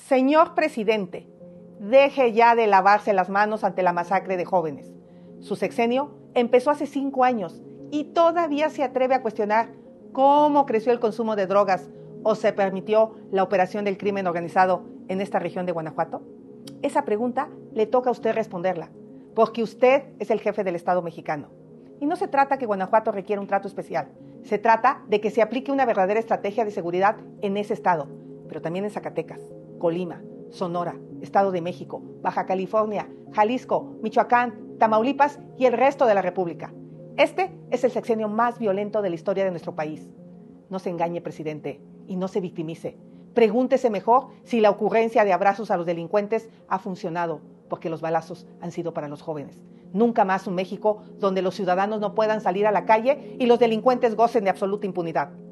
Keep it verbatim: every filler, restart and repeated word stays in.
Señor presidente, deje ya de lavarse las manos ante la masacre de jóvenes. Su sexenio empezó hace cinco años y todavía se atreve a cuestionar cómo creció el consumo de drogas o se permitió la operación del crimen organizado en esta región de Guanajuato. Esa pregunta le toca a usted responderla, porque usted es el jefe del Estado mexicano. Y no se trata que Guanajuato requiera un trato especial, se trata de que se aplique una verdadera estrategia de seguridad en ese estado, pero también en Zacatecas, Colima, Sonora, Estado de México, Baja California, Jalisco, Michoacán, Tamaulipas y el resto de la República. Este es el sexenio más violento de la historia de nuestro país. No se engañe, presidente, y no se victimice. Pregúntese mejor si la ocurrencia de abrazos a los delincuentes ha funcionado, porque los balazos han sido para los jóvenes. Nunca más un México donde los ciudadanos no puedan salir a la calle y los delincuentes gocen de absoluta impunidad.